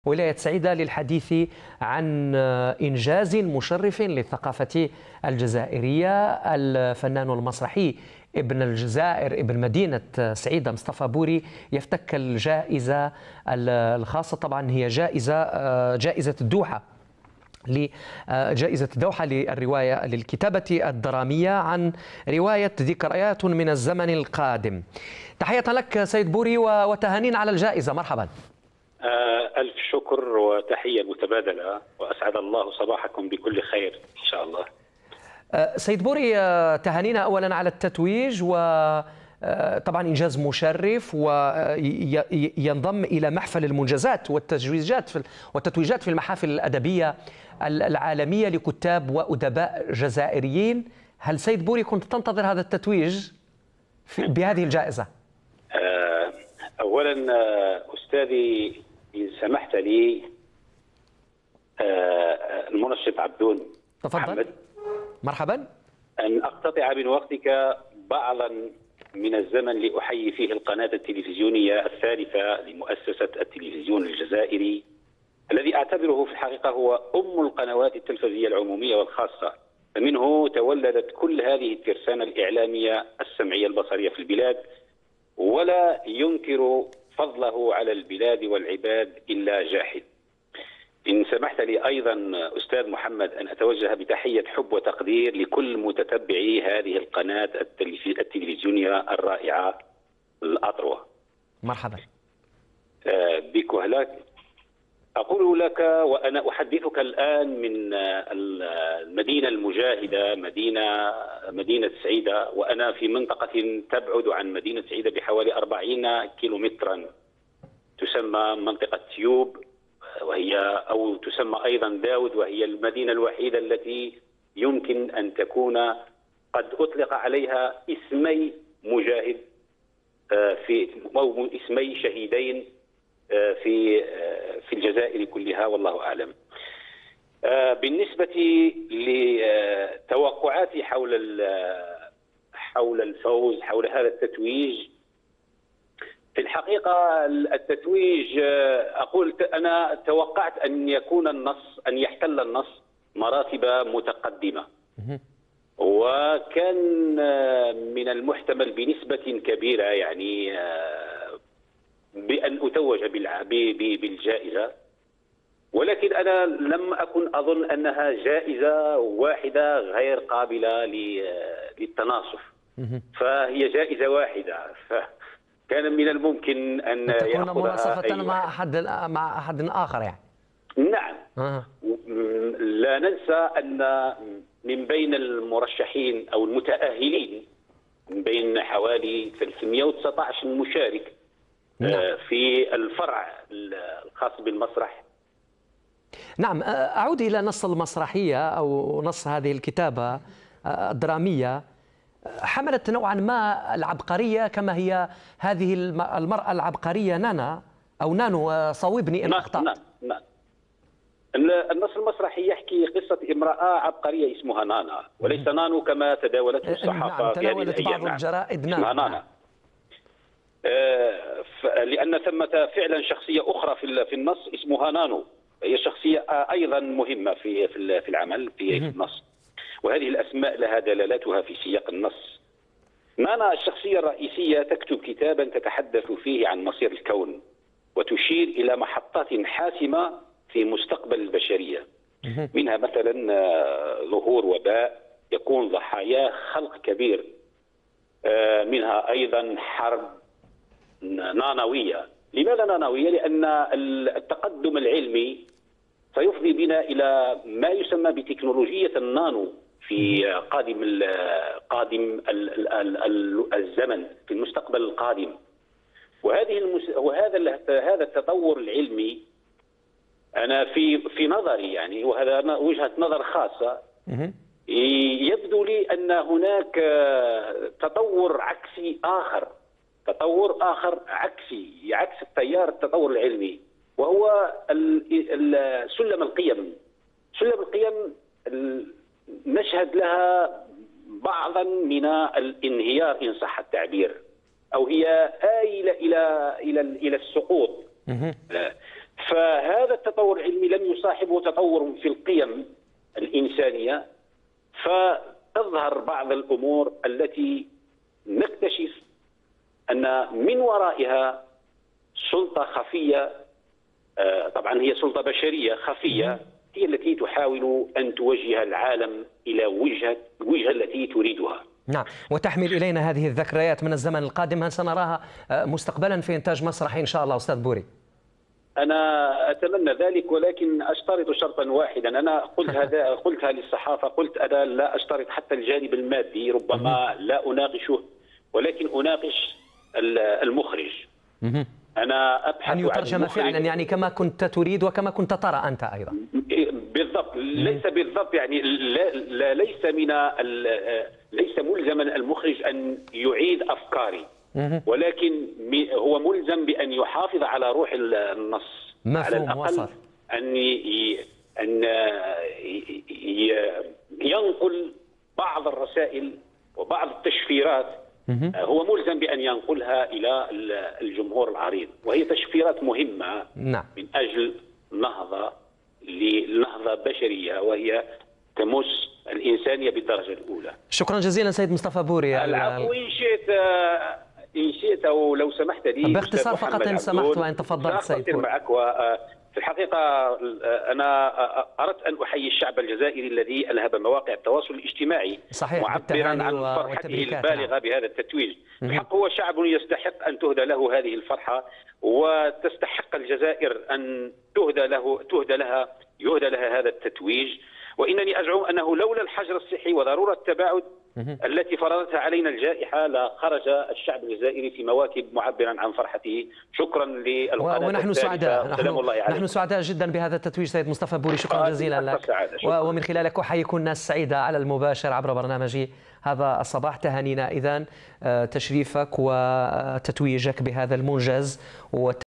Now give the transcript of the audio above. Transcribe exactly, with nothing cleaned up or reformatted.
ولاية سعيدة للحديث عن إنجاز مشرف للثقافة الجزائرية. الفنان المسرحي ابن الجزائر ابن مدينة سعيدة مصطفى بوري يفتك الجائزة الخاصة، طبعا هي جائزة جائزة الدوحة لجائزة الدوحة للرواية للكتابة الدرامية عن رواية ذكريات من الزمن القادم. تحية لك سيد بوري وتهانين على الجائزة، مرحبا. ألف شكر وتحية متبادلة، وأسعد الله صباحكم بكل خير إن شاء الله. سيد بوري، تهانينا أولا على التتويج، وطبعا إنجاز مشرف وينضم إلى محفل المنجزات والتتويجات في والتتويجات في المحافل الأدبية العالمية لكتاب وأدباء جزائريين. هل سيد بوري كنت تنتظر هذا التتويج بهذه الجائزة؟ أولا أستاذي إن سمحت لي، المنشط عبدون تفضل. مرحبا. أن أقتطع من وقتك بعضا من الزمن لأحيي فيه القناة التلفزيونية الثالثة لمؤسسة التلفزيون الجزائري، الذي أعتبره في الحقيقة هو أم القنوات التلفزيونية العمومية والخاصة، فمنه تولدت كل هذه الترسانة الإعلامية السمعية البصرية في البلاد، ولا ينكر فضله على البلاد والعباد إلا جاحد. إن سمحت لي أيضا أستاذ محمد أن أتوجه بتحية حب وتقدير لكل متتبعي هذه القناة التلفزيونية الرائعة الأطروة. مرحبا. بكهلك أقول لك وأنا أحدثك الآن من المدينة المجاهدة، مدينة مدينة سعيدة، وأنا في منطقة تبعد عن مدينة سعيدة بحوالي أربعين كيلومترا، تسمى منطقة تيوب، وهي أو تسمى أيضا داود، وهي المدينة الوحيدة التي يمكن أن تكون قد أطلق عليها اسمي مجاهد في أو اسمي شهيدين في في الجزائر كلها، والله أعلم. بالنسبة لتوقعاتي حول حول الفوز، حول هذا التتويج، في الحقيقة التتويج أقول أنا توقعت أن يكون النص أن يحتل النص مراتب متقدمة، وكان من المحتمل بنسبة كبيرة يعني بأن أتوج بالجائزة، ولكن أنا لم أكن أظن أنها جائزة واحدة غير قابلة للتناصف، فهي جائزة واحدة، فكان من الممكن أن تكون مناصفة مع أحد مع أحد آخر يعني. نعم. أه. لا ننسى أن من بين المرشحين أو المتأهلين، من بين حوالي ثلاثمئة وتسعة عشر مشارك في الفرع الخاص بالمسرح. نعم، أعود إلى نص المسرحية أو نص هذه الكتابة الدرامية، حملت نوعا ما العبقرية كما هي هذه المرأة العبقرية نانا أو نانو، صوبني إن أخطأت. نعم نعم. النص المسرحي يحكي قصة امرأة عبقرية اسمها نانا، وليس نانو كما تداولته الصحافة. نعم، تداولت بعض الجرائد نانا. نانا. لأن ثمة فعلا شخصية أخرى في النص اسمها نانو، هي شخصية أيضا مهمة في في العمل في النص، وهذه الأسماء لها دلالاتها في سياق النص. نانا الشخصية الرئيسية تكتب كتابا تتحدث فيه عن مصير الكون، وتشير إلى محطات حاسمة في مستقبل البشرية، منها مثلا ظهور وباء يكون ضحاياه خلق كبير، منها أيضا حرب نانوية. لماذا نانوية؟ لأن التقدم العلمي سيفضي بنا إلى ما يسمى بتكنولوجية النانو في قادم قادم الزمن، في المستقبل القادم. وهذه المس... وهذا هذا التطور العلمي أنا في في نظري يعني، وهذا وجهة نظر خاصة، يبدو لي أن هناك تطور عكسي آخر، تطور آخر عكسي عكس التيار التطور العلمي، وهو سلم القيم. سلم القيم نشهد لها بعضا من الانهيار إن صح التعبير، أو هي آيلة إلى إلى إلى السقوط. فهذا التطور العلمي لم يصاحبه تطور في القيم الإنسانية، فتظهر بعض الأمور التي نكتشف أن من ورائها سلطة خفية، طبعا هي سلطة بشرية خفية، هي التي تحاول أن توجه العالم إلى وجهة الوجهة التي تريدها. نعم، وتحمل إلينا هذه الذكريات من الزمن القادم. هل سنراها مستقبلا في إنتاج مسرحي إن شاء الله أستاذ بوري؟ أنا أتمنى ذلك، ولكن أشترط شرطا واحدا. أنا قلت هذا قلتها للصحافة، قلت أنا لا أشترط حتى الجانب المادي، ربما لا أناقشه، ولكن أناقش المخرج. أنا أبحث أن يترجم فعلا يعني كما كنت تريد وكما كنت ترى أنت أيضا. بالضبط، ليس بالضبط يعني لا, لا ليس من ليس ملزما المخرج أن يعيد أفكاري، ولكن هو ملزم بأن يحافظ على روح النص، على الأقل أن أن ينقل بعض الرسائل وبعض التشفيرات، هو ملزم بأن ينقلها إلى الجمهور العريض، وهي تشفيرات مهمة. نعم. من أجل نهضة لنهضة بشرية وهي تمس الإنسانية بالدرجة الأولى. شكرا جزيلا سيد مصطفى بوري. العفو، إن شئت إن شئت أو لو سمحت لي باختصار فقط إن سمحت وإن تفضلت سيد بوري. معك. وفي الحقيقة أنا أردت أن أحيي الشعب الجزائري الذي ألهب مواقع التواصل الاجتماعي، صحيح، معبرا عن فرحته البالغة بهذا التتويج. بحق هو شعب يستحق أن تهدى له هذه الفرحة، وتستحق الجزائر أن تهدى له تهدى لها يهدى لها هذا التتويج. وإنني أزعم أنه لولا الحجر الصحي وضرورة التباعد التي فرضتها علينا الجائحة لخرج الشعب الجزائري في مواكب معبرا عن فرحته. شكرا للقناة. ونحن سعداء نحن, نحن سعداء جدا بهذا التتويج سيد مصطفى بوري، شكرا جزيلا لك. ومن خلالك أحييكم الناس سعيدة على المباشر عبر برنامجي هذا الصباح. تهانينا إذن تشريفك وتتويجك بهذا المنجز.